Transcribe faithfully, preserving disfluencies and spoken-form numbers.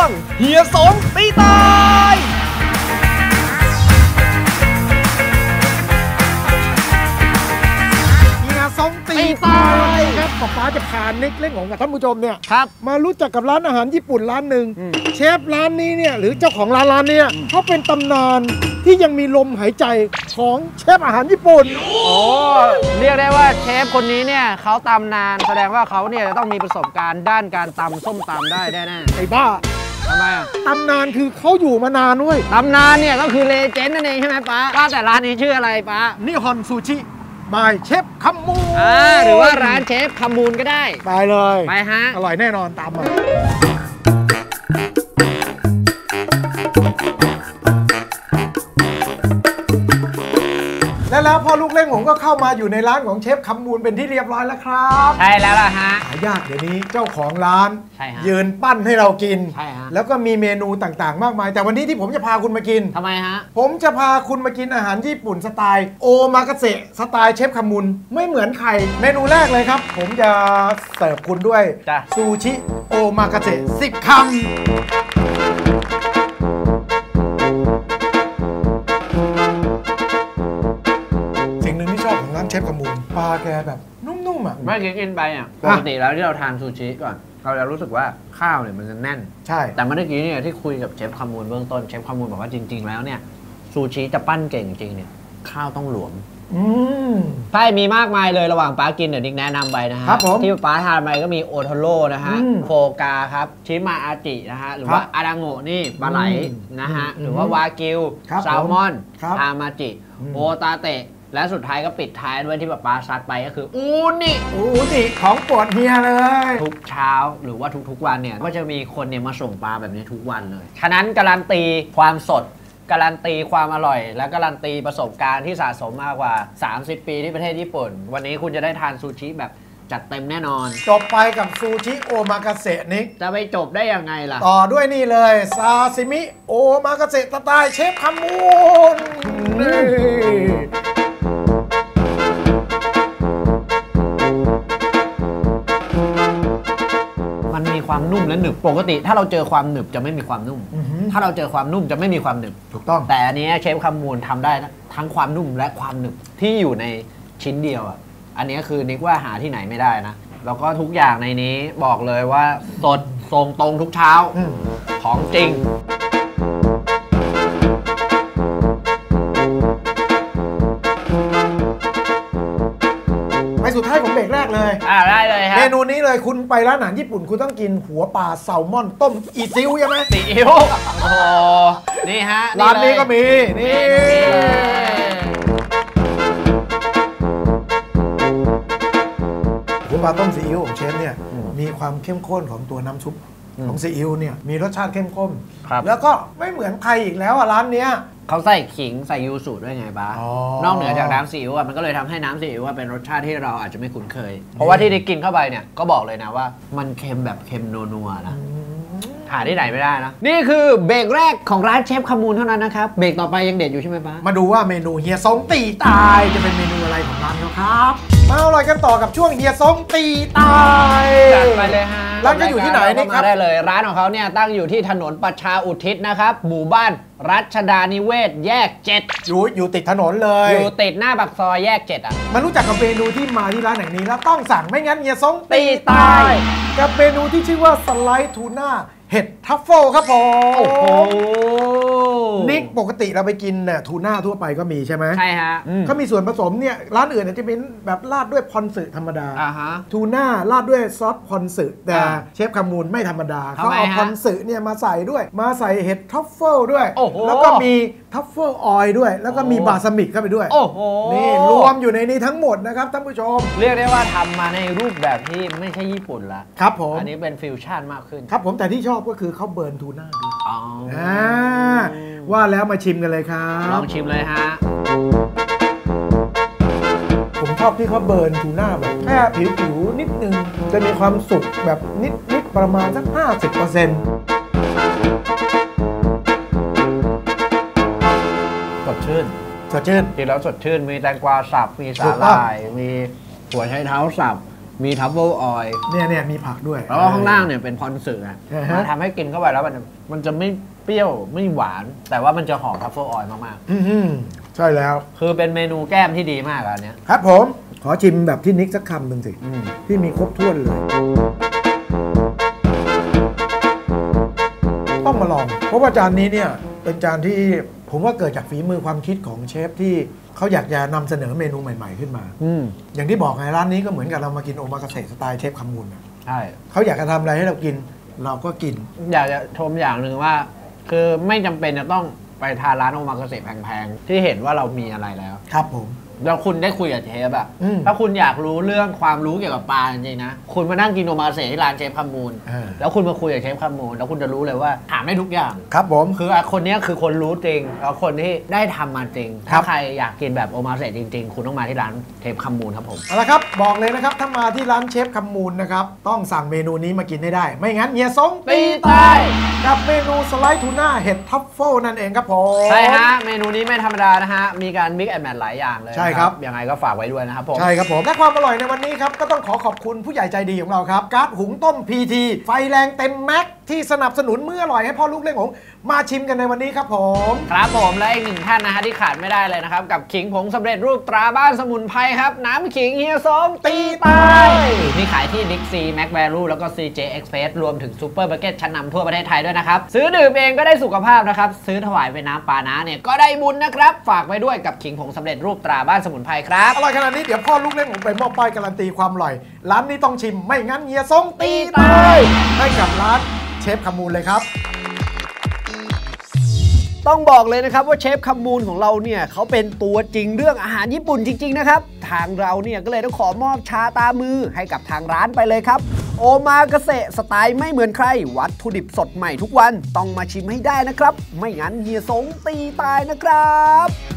งเฮียสงตีตายสองตีตายครับป๊าป๊าจะพานิกเล่นของกับท่านผู้ชมเนี่ยครับมารู้จักกับร้านอาหารญี่ปุ่นร้านหนึ่งเชฟร้านนี้เนี่ยหรือเจ้าของร้านร้านเนี่ยเขาเป็นตำนานที่ยังมีลมหายใจของเชฟอาหารญี่ปุ่นโอ้เรียกได้ว่าเชฟคนนี้เนี่ยเขาตำนานแสดงว่าเขาเนี่ยจะต้องมีประสบการณ์ด้านการตำส้มตำได้แน่ๆไอ้บ้าทำไมอ่ะตำนานคือเขาอยู่มานานด้วยตำนานเนี่ยก็คือเลเจนด์นั่นเองใช่ไหมป๊าว่าแต่ร้านนี้ชื่ออะไรป๊านิฮอนซูชิบายเชฟคัมมูนอ่าหรือว่าร้านเชฟคัมมูนก็ได้ไปเลยไปฮะอร่อยแน่นอนตามมาและแล้วพอลูกเล่นผมก็เข้ามาอยู่ในร้านของเชฟคัมมูนเป็นที่เรียบร้อยแล้วครับใช่แล้วล่ะฮะหายากเดี๋ยวนี้เจ้าของร้านยืนปั้นให้เรากินใช่ฮะแล้วก็มีเมนูต่างๆมากมายแต่วันนี้ที่ผมจะพาคุณมากินทำไมฮะผมจะพาคุณมากินอาหารญี่ปุ่นสไตล์โอมากาเสะสไตล์เชฟคัมมูนไม่เหมือนใครเมนูแรกเลยครับผมจะเสิร์ฟคุณด้วยซูชิโอมากาเสะสิบคำเชฟคัมมูนปลาแกแบบนุ่มๆอ่ะไม่กินกินไปอ่ะปกติแล้วที่เราทานซูชิก่อนเราจะรู้สึกว่าข้าวเนี่ยมันจะแน่นใช่แต่เมื่อกี้เนี่ยที่คุยกับเชฟคัมมูนเบื้องต้นเชฟคัมมูนบอกว่าจริงๆแล้วเนี่ยซูชิจะปั้นเก่งจริงเนี่ยข้าวต้องหลวมอืมใช่มีมากมายเลยระหว่างป้ากินเดี๋ยวนิกแนะนำไปนะฮะที่ป้าทานไปก็มีโอโทโร่นะฮะโฟกาครับชิมาอาจินะฮะหรือว่าอาดังโงะนี่ปลาไหลนะฮะหรือว่าวากิวแซลมอนทามาจิโอตาเตะและสุดท้ายก็ปิดท้ายด้วยที่ป้าป้าซัดไปก็คืออูนิอูนิของโปรดเฮียเลยทุกเช้าหรือว่าทุกๆวันเนี่ยก็จะมีคนเนี่ยมาส่งปลาแบบนี้ทุกวันเลยฉะนั้นการันตีความสดการันตีความอร่อยและการันตีประสบการณ์ที่สะสมมากกว่าสามสิบปีที่ประเทศญี่ปุ่นวันนี้คุณจะได้ทานซูชิแบบจัดเต็มแน่นอนจบไปกับซูชิโอมากาเสะนิกจะไปจบได้ยังไงล่ะต่อด้วยนี่เลยซาซิมิโอมากาเสะสไตล์เชฟคัมมูนมันมีความนุ่มและหนึบปกติถ้าเราเจอความหนึบจะไม่มีความนุ่มถ้าเราเจอความนุ่มจะไม่มีความหนึบถูกต้องแต่อันนี้เชฟคัมมูนทำได้ทั้งความนุ่มและความหนึบที่อยู่ในชิ้นเดียวอ่ะอันนี้คือนิกว่าหาที่ไหนไม่ได้นะแล้วก็ทุกอย่างในนี้บอกเลยว่าสดทรงตรงทุกเช้าของจริงไปสุดท้ายของเบรกแรกเลยอ่าได้เลยครับเมนูนี้เลยคุณไปร้านอาหารญี่ปุ่นคุณต้องกินหัวปลาแซลมอนต้มอีซิวใช่ไหมซีอิ๊วโอ้โหนี่ฮะร้านนี้ก็มีนี่หัวปลาต้มซีอิ๊วของเชฟเนี่ยมีความเข้มข้นของตัวน้ำซุปของซีอิ๊วเนี่ยมีรสชาติเข้มข้นแล้วก็ไม่เหมือนใครอีกแล้วอ่ะร้านเนี้ยเขาใส่ขิงใส่ยูสุด้วยไงบ้านอกเหนือจากน้ำซีอิ๊วอ่ะมันก็เลยทำให้น้ำซีอิ๊วเป็นรสชาติที่เราอาจจะไม่คุ้นเคยเพราะว่าที่ได้กินเข้าไปเนี่ยก็บอกเลยนะว่ามันเค็มแบบเค็มนัวๆนะหาที่ไหนไม่ได้นะนี่คือเบรกแรกของร้านเชฟคัมมูนเท่านั้นนะครับเบรกต่อไปยังเด็ดอยู่ใช่ไหมป้ามาดูว่าเมนูเฮียซงตีตายจะเป็นเมนูอะไรของร้านเขาครับมาอร่อยกันต่อกับช่วงเฮียซงตีตายจัดไปเลยฮะร้านก็อยู่ที่ไหนนี่ครับได้เลยร้านของเขาเนี่ยตั้งอยู่ที่ถนนประชาอุทิศนะครับหมู่บ้านรัชดานิเวศแยกเจ็ดอยู่อยู่ติดถนนเลยอยู่ติดหน้าปากซอยแยกเจ็ดอ่ะมารู้จักกับเมนูที่มาที่ร้านแห่งนี้แล้วต้องสั่งไม่งั้นเฮียซงตีตายกับเมนูที่ชื่อว่าสไลด์ทูน่าเห็ดทัฟเฟิลครับผมโอ้โหนิกปกติเราไปกินเนี่ยทูน่าทั่วไปก็มีใช่ไหมใช่ฮะเขามีส่วนผสมเนี่ยร้านอื่นจะเป็นแบบราดด้วยพอนสึธรรมดาทูน่าราดด้วยซอสพอนสึแต่เชฟคัมมูนไม่ธรรมดาเขาเอาพอนสึเนี่ยมาใส่ด้วยมาใส่เห็ดทัฟเฟิลด้วยแล้วก็มีทัฟเฟิลออยล์ด้วยแล้วก็มีบาซามิกเข้าไปด้วยโอ้โหนี่รวมอยู่ในนี้ทั้งหมดนะครับท่านผู้ชมเรียกได้ว่าทำมาในรูปแบบที่ไม่ใช่ญี่ปุ่นละครับผมอันนี้เป็นฟิวชั่นมากขึ้นครับผมแต่ที่ชอบก็คือเขาเบิร์นทูน่าดูอ๋อว่าแล้วมาชิมกันเลยครับลองชิมเลยฮะผมชอบที่เขาเบิร์นทูน่าแบบแค่ผิวๆนิดนึงจะมีความสุกแบบนิดๆประมาณสัก ห้าสิบเปอร์เซ็นต์สดชื่นสดชื่นกินแล้วสดชื่นมีแตงกวาสับมีสาหร่ายมีหัวไชเท้าสับมีทัฟเฟิลออยล์เนี่ยเนี่ยมีผักด้วยแล้วก็ข้างล่างเนี่ยเป็นพอนสึอ่ะมันทำให้กินเข้าไปแล้วมันมันจะไม่เปรี้ยวไม่หวานแต่ว่ามันจะหอมทัฟเฟิลออยล์มากๆอืมใช่แล้วคือเป็นเมนูแก้มที่ดีมากอันนี้ครับผมขอชิมแบบที่นิกสักคำหนึ่งสิที่มีครบถ้วนเลยต้องมาลองเพราะว่าจานนี้เนี่ยเป็นจานที่ผมว่าเกิดจากฝีมือความคิดของเชฟที่เขาอยากจะนำเสนอเมนูใหม่ๆขึ้นมาออย่างที่บอกไงร้านนี้ก็เหมือนกับเรามากินโอมากาเสะสไตล์เชฟคำมูลใช่เขาอยากจะทำอะไรให้เรากินเราก็กินอยากจะชมอย่างหนึ่งว่าคือไม่จำเป็นจะต้องไปทานร้านโอมากาเสะแพงๆที่เห็นว่าเรามีอะไรแล้วครับผมแล้วคุณได้คุยกับเชฟอะถ้าคุณอยากรู้เรื่องความรู้เกี่ยวกับปลาจริงๆนะคุณมานั่งกินโอมากาเสะที่ร้านเชฟคำมูลแล้วคุณมาคุยกับเชฟคำมูลแล้วคุณจะรู้เลยว่าถามได้ทุกอย่างครับผมคือคนนี้คือคนรู้จริงแล้วคนที่ได้ทำมาจริงถ้าใครอยากกินแบบโอมากาเสะจริงๆคุณต้องมาที่ร้านเชฟคำมูลครับผมเอาละครับบอกเลยนะครับถ้ามาที่ร้านเชฟคำมูลนะครับต้องสั่งเมนูนี้มากินให้ได้ไม่งั้นเฮียซงตีตายกับเมนูสไลด์ทูน่าเห็ดทัฟเฟิลนั่นเองครับผมใช่ฮะเมนูนี้ไม่ธรรมดานะฮะมีการมิกซ์แอนด์แมทหลายอย่างเลยใช่ครับยังไงก็ฝากไว้ด้วยนะครับผมใช่ครับผมและความอร่อยในวันนี้ครับก็ต้องขอขอบคุณผู้ใหญ่ใจดีของเราครับก๊าซหุงต้ม พี ที ไฟแรงเต็มแม็กที่สนับสนุนมื้ออร่อยให้พ่อลูกเล่นของมาชิมกันในวันนี้ครับผมครับผมและอีกหนึ่งท่านนะฮะที่ขาดไม่ได้เลยนะครับกับขิงผงสำเร็จรูปตราบ้านสมุนไพรครับน้ำขิงเฮียซงตีตายมีขายที่บิ๊กซีแม็กแวลูแล้วก็ ซี เจ Express รวมถึงซูเปอร์มาร์เก็ตชั้นนำทั่วประเทศไทยด้วยนะครับซื้อดื่มเองก็ได้สุขภาพนะครับซื้อถวายเป็นน้ำปานะเนี่ยก็ได้บุญนะครับฝากไว้ด้วยกับขิงผงสำเร็จรูปตราบ้านสมุนไพรครับอร่อยขนาดนี้เดี๋ยวพ่อลูกเล่นผมไปมอบป้ายการันตีความอร่อยร้านนี้ต้องชิมไม่งั้นเฮียซงตีตายให้กับร้านเชฟคำมูลเลยครับต้องบอกเลยนะครับว่าเชฟคำมูลของเราเนี่ยเขาเป็นตัวจริงเรื่องอาหารญี่ปุ่นจริงๆนะครับทางเราเนี่ยก็เลยต้องขอมอบชาตามือให้กับทางร้านไปเลยครับโอมากาเสะสไตล์ไม่เหมือนใครวัตถุดิบสดใหม่ทุกวันต้องมาชิมให้ได้นะครับไม่งั้นเฮียซงตีตายนะครับ